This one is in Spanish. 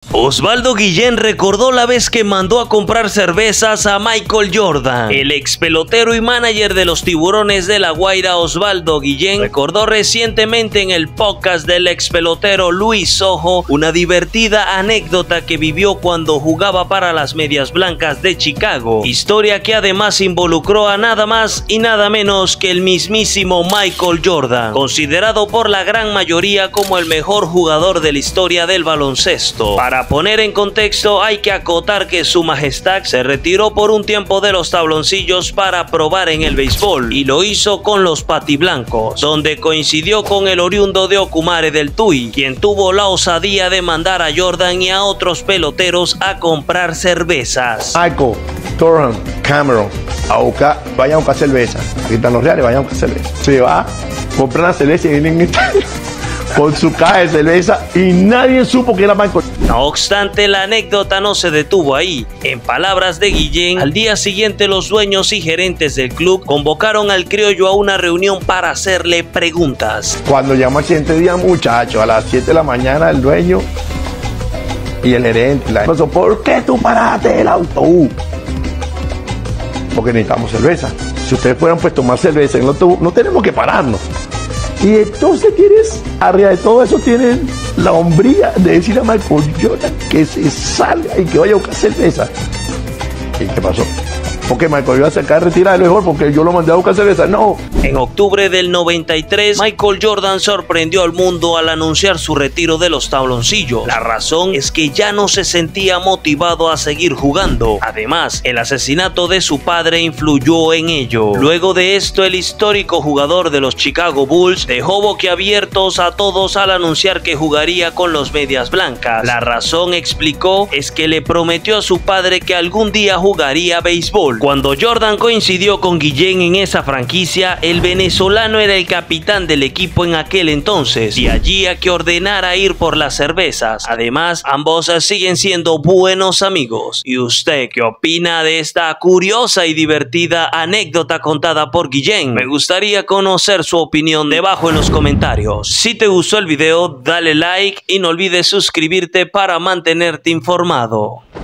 Osvaldo Guillén recordó la vez que mandó a comprar cervezas a Michael Jordan. El ex pelotero y manager de los Tiburones de La Guaira, Osvaldo Guillén, recordó recientemente en el podcast del ex pelotero Luis Sojo una divertida anécdota que vivió cuando jugaba para las Medias Blancas de Chicago. Historia que además involucró a nada más y nada menos que el mismísimo Michael Jordan, considerado por la gran mayoría como el mejor jugador de la historia del baloncesto. Para poner en contexto, hay que acotar que su majestad se retiró por un tiempo de los tabloncillos para probar en el béisbol, y lo hizo con los Patiblancos, donde coincidió con el oriundo de Ocumare del Tuy, quien tuvo la osadía de mandar a Jordan y a otros peloteros a comprar cervezas. Michael, Torran, Cameron, vayan a buscar cerveza. Aquí están los reales, vayan a buscar cerveza. Se va, compran la cerveza y vienen con su caja de cerveza y nadie supo que era Michael. No obstante, la anécdota no se detuvo ahí. En palabras de Guillén, al día siguiente los dueños y gerentes del club convocaron al criollo a una reunión para hacerle preguntas. Cuando llamó al siguiente día, muchachos, a las 7 de la mañana, el dueño y el gerente, ¿por qué tú paraste el autobús? Porque necesitamos cerveza. Si ustedes fueran pues tomar cerveza en el autobús, no tenemos que pararnos. Y entonces tienes, arriba de todo eso, tienen la hombría de decir a Michael Jordan que se salga y que vaya a buscar cerveza. ¿Y qué pasó? Porque Michael iba a sacar retirada del mejor porque yo lo mandé a buscar cerveza. No. En octubre del 93, Michael Jordan sorprendió al mundo al anunciar su retiro de los tabloncillos. La razón es que ya no se sentía motivado a seguir jugando. Además, el asesinato de su padre influyó en ello. Luego de esto, el histórico jugador de los Chicago Bulls dejó boquiabiertos a todos al anunciar que jugaría con los Medias Blancas. La razón, explicó, es que le prometió a su padre que algún día jugaría béisbol. Cuando Jordan coincidió con Guillén en esa franquicia, el venezolano era el capitán del equipo en aquel entonces, y allí a que ordenara ir por las cervezas. Además, ambos siguen siendo buenos amigos. ¿Y usted qué opina de esta curiosa y divertida anécdota contada por Guillén? Me gustaría conocer su opinión debajo en los comentarios. Si te gustó el video, dale like y no olvides suscribirte para mantenerte informado.